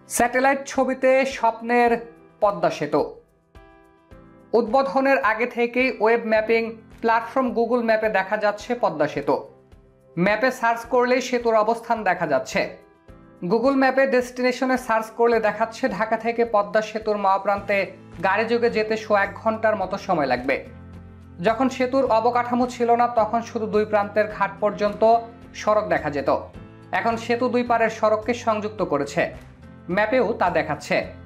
Satellite ছবিতে স্বপ্নের পদ্মা সেতু উদ্বোধনের আগে থেকেই ওয়েব ম্যাপিং প্ল্যাটফর্ম গুগল ম্যাপে দেখা যাচ্ছে পদ্মা সেতু। ম্যাপে সার্চ করলেই সেতুর অবস্থান দেখা যাচ্ছে। গুগল ম্যাপে ডেস্টিনেশনে সার্চ করলে দেখাচ্ছে ঢাকা থেকে পদ্মা সেতুর মহাপ্রান্তে গাড়ি যোগে যেতে 1 ঘন্টার মতো সময় লাগবে। যখন সেতুর অবকাঠামো ছিল না তখন শুধু দুই প্রান্তের ঘাট পর্যন্ত সড়ক দেখা যেত। এখন সেতু দুই পারের সড়ককে সংযুক্ত করেছে, ম্যাপেও তা দেখাচ্ছে।